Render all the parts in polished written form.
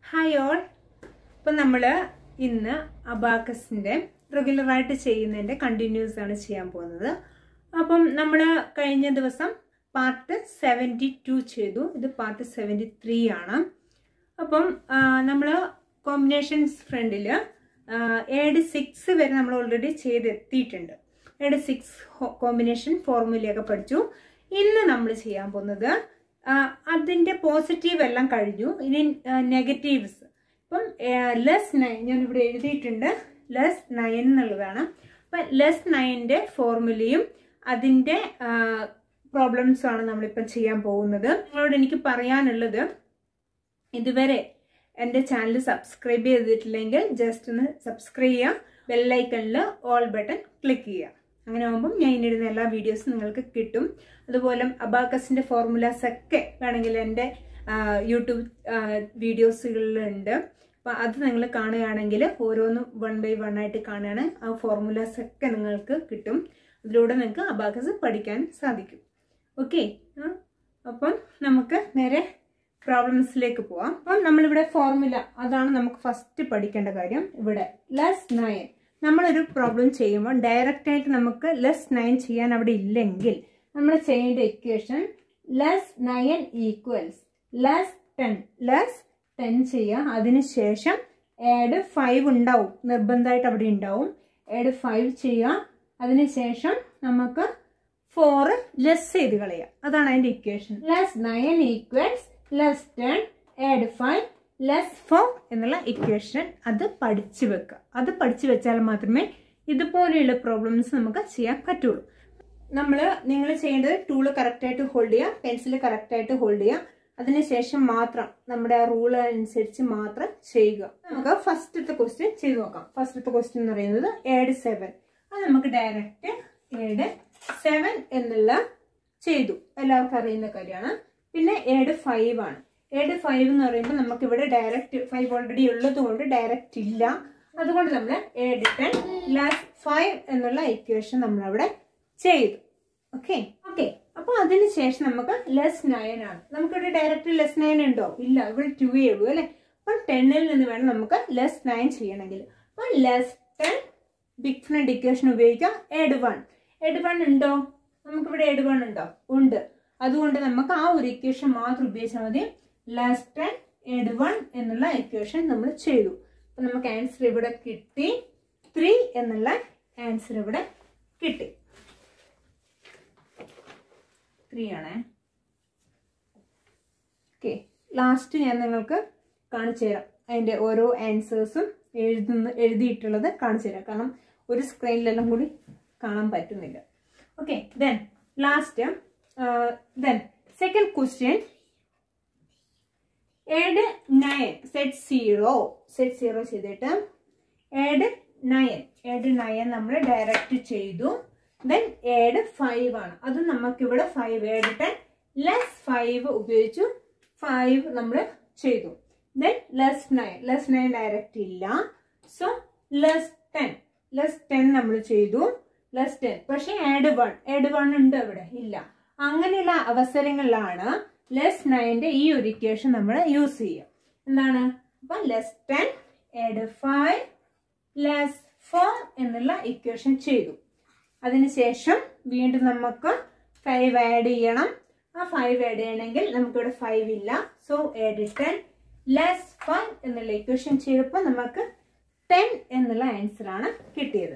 Hi all. Now we will do Abacus regular continuous. Now we will part 72. This is part 73. Now we will combinations friend add 6 we already add 6 combination formula. Now we will അതിന്റെ positive എല്ലാം കഴിഞ്ഞു ഇനി negatives അപ്പം -9 ഞാൻ ഇവിടെ എഴുതിയിട്ടുണ്ട് -9 എന്നുള്ളതാണ് അപ്പോൾ -9 ന്റെ ഫോർമുലയും അതിന്റെ പ്രോബ്ലംസ് ആണ് നമ്മൾ ഇപ്പോൾ ചെയ്യാൻ പോകുന്നത് നിങ്ങളോട് എനിക്ക് പറയാനുള്ളത് ഇതുവരെ എൻ്റെ ചാനൽ സബ്സ്ക്രൈബ് ചെയ്തിട്ടില്ലെങ്കിൽ ജസ്റ്റ് ഒന്ന് സബ്സ്ക്രൈബ് ചെയ്യുക ബെൽ ഐക്കണിൽ ഓൾ ബട്ടൺ ക്ലിക്ക് ചെയ്യുക അങ്ങനെ ആവുമ്പോൾ ഞാൻ ഇടുന്ന എല്ലാ വീഡിയോസും നിങ്ങൾക്ക് കിട്ടും അതുപോലെ അബാക്കസിന്റെ ഫോർമുലാസ് ഒക്കെ വേണമെങ്കിൽ എൻ്റെ യൂട്യൂബ് വീഡിയോസുകളിലുണ്ട് അപ്പോൾ അത് നിങ്ങൾ കാണുകയാണെങ്കിൽ ഓരോന്നും 1 by 1 ആയിട്ട് കാണുകയാണ് ആ ഫോർമുലാസ് ഒക്കെ നിങ്ങൾക്ക് കിട്ടും അതിലൂടെ നിങ്ങൾക്ക് അബാക്കസ് പഠിക്കാൻ സാധിക്കും ഓക്കെ അപ്പം നമുക്ക് നേരെ പ്രോബ്ലംസിലേക്ക് പോവാം അപ്പം നമ്മളിവിടെ ഫോർമുല അതാണ് നമുക്ക് ഫസ്റ്റ് പഠിക്കേണ്ട കാര്യം ഇവിടെ +9 നമ്മളൊരു പ്രോബ്ലം ചെയ്യുമ്പോൾ ഡയറക്റ്റ് ആയിട്ട് നമുക്ക് +9 ചെയ്യാൻ അവിടെ ഇല്ലെങ്കിൽ നമ്മൾ ചെയ്യേണ്ട ഇക്വേഷൻ +9 ഈക്വൽസ് +10 ചെയ്യുക അതിനുശേഷം ആഡ് 5 ഉണ്ടാവും നിർബന്ധമായിട്ട് അവിടെ ഉണ്ടാവും ആഡ് 5 ചെയ്യുക അതിനുശേഷം നമുക്ക് 4 ലെസ് ചെയ്ത് കളയുക അതാണ് അതിന്റെ ഇക്വേഷൻ +9 ഈക്വൽസ് +10 ആഡ് 5 +4 എന്നുള്ള ഇക്വേഷൻ അത് പഠിച്ചു വെക്കുക അത് പഠിച്ചു വെച്ചാൽ മാത്രമേ ഇതുപോലെയുള്ള പ്രോബ്ലംസ് നമുക്ക് ചെയ്യാൻ പറ്റുള്ളൂ നിങ്ങൾ ചെയ്യേണ്ടത് ടൂള് കറക്റ്റ് ആയിട്ട് ഹോൾഡ് ചെയ്യുക പെൻസിൽ കറക്റ്റ് ആയിട്ട് ഹോൾഡ് ചെയ്യുക അതിനുശേഷം മാത്രം നമ്മുടെ ആ റൂൾ അനുസരിച്ച് മാത്രം ചെയ്യുക നമുക്ക് ഫസ്റ്റത്തെ ക്വസ്റ്റ്യൻ ചെയ്തു നോക്കാം ഫസ്റ്റത്തെ ക്വസ്റ്റ്യൻ എന്ന് പറയുന്നത് ആഡ് 7 അത് നമുക്ക് ഡയറക്റ്റ് ആഡ് 7 എന്നുള്ള ചെയ്തു എല്ലാവർക്കും അറിയുന്ന കാര്യമാണ് പിന്നെ ആഡ് 5 ആണ് add 5 എന്ന് പറയുമ്പോൾ നമുക്ക് ഇവിടെ ഡയറക്റ്റ് 5 ഓൾറെഡി ഉള്ളതുകൊണ്ട് ഡയറക്റ്റ് ഇല്ല അതുകൊണ്ട് നമ്മൾ add 10 +5 എന്നുള്ള ഇക്വേഷൻ നമ്മൾ അവിടെ ചെയ്തു ഓക്കെ അപ്പോൾ അതിനുശേഷം നമുക്ക് +9 ആണ് നമുക്കിവിടെ ഡയറക്റ്റ് +9 ഉണ്ടോ ഇല്ല ഇവിടെ 2 ഉള്ളൂ അല്ലേ അപ്പോൾ 10 ൽ നിന്ന് വേണം നമുക്ക് +9 ചെയ്യണമെങ്കിൽ അപ്പോൾ +10 ബിഗ് ഫ്രണ്ട് ഇക്വേഷൻ ഉപയോഗിക്കാം add 1 ഉണ്ടോ നമുക്കിവിടെ add 1 ഉണ്ടോ ഉണ്ട് അതുകൊണ്ട് നമുക്ക് ആ ഒരു ഇക്വേഷൻ മാത്രം ഉപയോഗിച്ചാൽ മതി +10 add 1 എന്നുള്ള ഇക്വേഷൻ നമ്മൾ ചെയ്തു അപ്പോൾ നമുക്ക് ആൻസർ ഇവിടെ കിട്ടി 3 എന്നുള്ള ആൻസർ ഇവിടെ കിട്ടി 3 ആണ് ഓക്കെ ലാസ്റ്റ് ഞാൻ നിങ്ങൾക്ക് കാണിച്ചു തരാം അതിൻ്റെ ഓരോ ആൻസേഴ്സും എഴുതിയിട്ടുള്ളത് കാണിച്ചു തരാം കാരണം ഒരു സ്ക്രീനിലെല്ലാം കൂടി കാണാൻ പറ്റുന്നില്ല okay then last then second question add 9 set 0 ചെയ്തിട്ട് add 9 നമ്മൾ ഡയറക്റ്റ് ചെയ്തു then add 5 ആണ് അത് നമുക്ക് ഇവിടെ 5 add 10 +5 ഉപയോഗിച്ചു 5 നമ്മൾ ചെയ്തു then +9 ഡയറക്റ്റ് ഇല്ല സോ +10 നമ്മൾ ചെയ്തു +10 പക്ഷേ add 1 ഉണ്ട് ഇവിടെ ഇല്ല അങ്ങനെയുള്ള അവസരങ്ങളിലാണ് +9 ഈ ഒരു ഇക്വേഷൻ നമ്മൾ യൂസ് ചെയ്യും എന്താണ് അപ്പോൾ +10 add 5 +4 എന്നുള്ള ഇക്വേഷൻ ചെയ്തു അതിനുശേഷം വീണ്ടും നമുക്ക് 5 ആഡ് ചെയ്യണം ആ 5 ആഡ് ചെയ്യണമെങ്കിൽ നമുക്കിവിടെ 5 ഇല്ല സോ add 10 +5 എന്നുള്ള ഇക്വേഷൻ ചെയ്തപ്പോൾ നമുക്ക് 10 എന്നുള്ള ആൻസർ ആണ് കിട്ടിയത്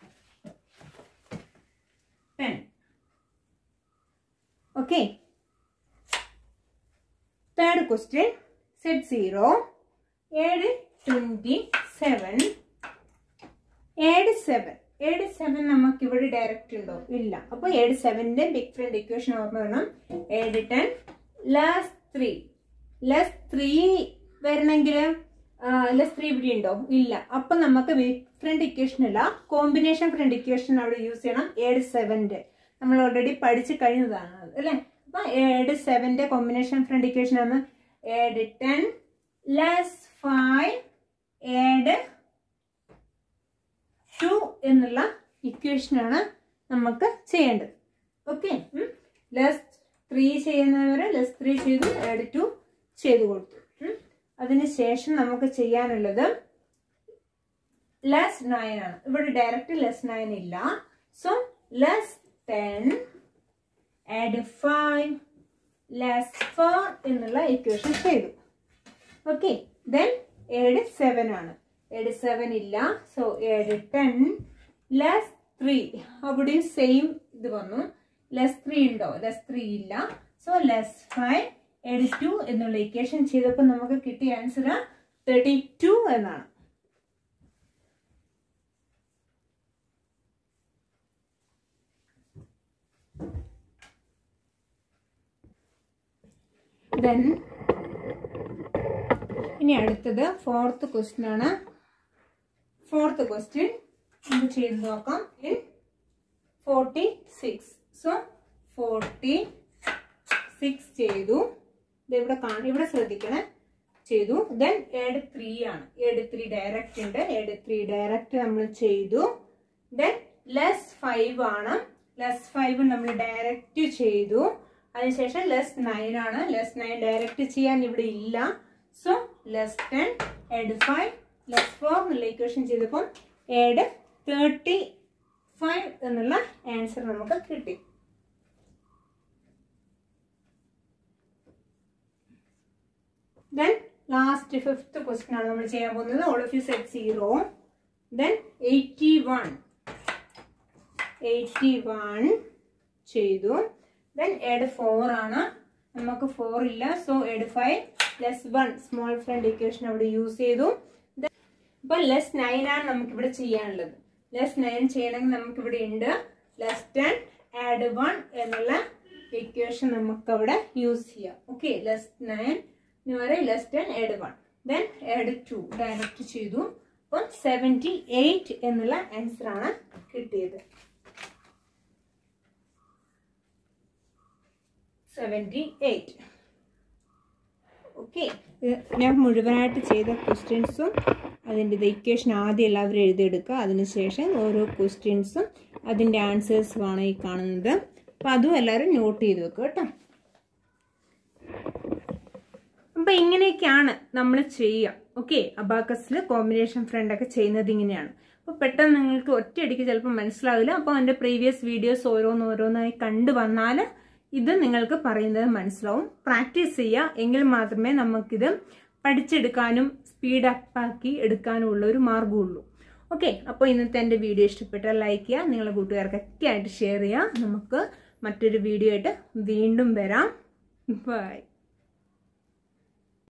10 okay Third question, set 0, add 27, add 7 നമുക്ക് ഇവിടെ ഡയറക്റ്റ് ഉണ്ടോ ഇല്ല അപ്പോൾ add 7ന്റെ ബിഗ് ഫ്രണ്ട് ഇക്വേഷൻ ഓർമ്മ വേണം add 10 +3 വരണമെങ്കിൽ +3 ഇവിടെ ഉണ്ടോ ഇല്ല അപ്പൊ നമുക്ക് ബിഗ് ഫ്രണ്ട് ഇക്വേഷൻ അല്ല കോമ്പിനേഷൻ ഫ്രണ്ട് ഇക്വേഷൻ അവിടെ യൂസ് ചെയ്യണം add 7ന്റെ നമ്മൾ ഓൾറെഡി പഠിച്ചു കഴിഞ്ഞതാണ് അല്ലേ അപ്പോൾ add 7ന്റെ കോമ്പിനേഷൻ ഫ്രണ്ട് ഇക്വേഷൻ ആണ് add 10 +5 add 2 എന്നുള്ള ഇക്വേഷൻ ആണ് നമുക്ക് ചെയ്യേണ്ടത് ഓക്കെ +3 ചെയ്യുന്നവരെ +3 ചെയ്തു add 2 ചെയ്തു കൊടുത്തു അതിനുശേഷം നമുക്ക് ചെയ്യാനുള്ളത് ലെസ് 9 ആണ്. ഇവിടെ ഡയറക്റ്റ് ലെസ് 9 ഇല്ല. സോ ലെസ് 10 ആഡ് 5 ലെസ് 4 എന്നുള്ള ഇക്വേഷൻ ചെയ്തു. ഓക്കെ, ദെൻ ആഡ് 7 ആണ്. ആഡ് 7 ഇല്ല. So add 10 less 3. അവിടെയും സെയിം ഇത് വന്നു. ലെസ് 3 ഉണ്ടോ? ലെസ് 3 ഇല്ല. സോ ലെസ് 5 ആഡ് 2 എന്നുള്ള ഇക്വേഷൻ ചെയ്തപ്പോൾ നമുക്ക് കിട്ടിയ ആൻസർ 32 എന്നാണ്. Then ഇനി അടുത്തത് ഫോർത്ത് ക്വസ്റ്റ്യൻ ആണ്. ഫോർത്ത് ക്വസ്റ്റ്യൻ നമുക്ക് ചെയ്ത് നോക്കാം. 46. സോ 46 ചെയ്തു. ഇവിടെ ശ്രദ്ധിക്കണേ, ചെയ്തു. ദെൻ ആഡ് 3 ആണ്. ആഡ് 3 ഡയറക്റ്റ് ഉണ്ട്. ആഡ് 3 ഡയറക്റ്റ് നമ്മൾ ചെയ്തു. ദെൻ ലെസ് 5 ആണ്. ലെസ് 5 നമ്മൾ ഡയറക്റ്റ് ചെയ്തു. അതിനുശേഷം ലെസ് 9 ആണ്. ലെസ് 9 ഡയറക്റ്റ് ചെയ്യാൻ ഇവിടെ ഇല്ല. സോ ലെസ് 10 ആഡ് 5 ലെസ് 4 എന്നുള്ള ഇക്വേഷൻ ചെയ്തപ്പോൾ ആഡ് 35 എന്നുള്ള ആൻസർ നമുക്ക് കിട്ടി. ദെൻ ലാസ്റ്റ് ഫിഫ്ത്ത് ക്വസ്റ്റ്യൻ ആണ് നമ്മൾ ചെയ്യാൻ പോകുന്നത്. All of you set 0. Then 81 ചെയ്തു. Then add 4 ആണ്. നമുക്ക് 4 ഇല്ല. So add 5 less 1 small friend equation അവിടെ യൂസ് ചെയ്തു. അപ്പൊ ലെസ് 9 ആണ് നമുക്ക് ഇവിടെ ചെയ്യാനുള്ളത്. ലെസ് 9 ചെയ്യണമെങ്കിൽ നമുക്ക് ഇവിടെ ഉണ്ട്. ലെസ് 10 ആഡ് 1 എന്നുള്ള ഇക്വേഷൻ നമുക്ക് അവിടെ യൂസ് ചെയ്യാം. Okay, less 9 less 10 add 1. Then add 2 direct ചെയ്തു. അപ്പം 78 എന്നുള്ള ആൻസർ ആണ് കിട്ടിയത്. 78. ഓക്കെ, ഞാൻ മുഴുവനായിട്ട് ചെയ്ത ക്വസ്റ്റ്യൻസും അതിൻ്റെ ഇക്വേഷൻ ആദ്യം എല്ലാവരും എഴുതിയെടുക്കുക. അതിനുശേഷം ഓരോ ക്വസ്റ്റ്യൻസും അതിൻ്റെ ആൻസേഴ്സുമാണ് ഈ കാണുന്നത്. അപ്പം അതും എല്ലാവരും നോട്ട് ചെയ്ത് വെക്കുക കേട്ടോ. അപ്പം ഇങ്ങനെയൊക്കെയാണ് നമ്മൾ ചെയ്യുക. ഓക്കെ, അബാക്കസിൽ കോമ്പിനേഷൻ ഫ്രണ്ടൊക്കെ ചെയ്യുന്നത് ഇങ്ങനെയാണ്. അപ്പോൾ പെട്ടെന്ന് നിങ്ങൾക്ക് ഒറ്റയടിക്ക് ചിലപ്പോൾ മനസ്സിലാവില്ല. അപ്പോൾ എൻ്റെ പ്രീവിയസ് വീഡിയോസ് ഓരോന്നോരോന്നായി കണ്ടു വന്നാൽ ഇത് നിങ്ങൾക്ക് പറയുന്നത് മനസ്സിലാവും. പ്രാക്ടീസ് ചെയ്യുക, എങ്കിൽ മാത്രമേ നമുക്കിത് പഠിച്ചെടുക്കാനും സ്പീഡ് അപ്പാക്കി എടുക്കാനും ഉള്ള ഒരു മാർഗ്ഗമുള്ളൂ. ഓക്കെ, അപ്പോൾ ഇന്നത്തെ എൻ്റെ വീഡിയോ ഇഷ്ടപ്പെട്ടാൽ ലൈക്ക് ചെയ്യുക, നിങ്ങളുടെ കൂട്ടുകാർക്കൊക്കെ ആയിട്ട് ഷെയർ ചെയ്യുക. നമുക്ക് മറ്റൊരു വീഡിയോ ആയിട്ട് വീണ്ടും വരാം. ബൈ.